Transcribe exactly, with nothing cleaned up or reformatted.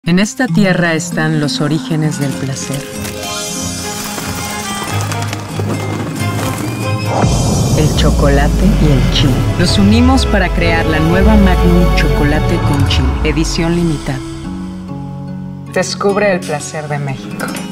En esta tierra están los orígenes del placer. El chocolate y el chile. Los unimos para crear la nueva Magnum Chocolate con Chile, edición limitada. Descubre el placer de México.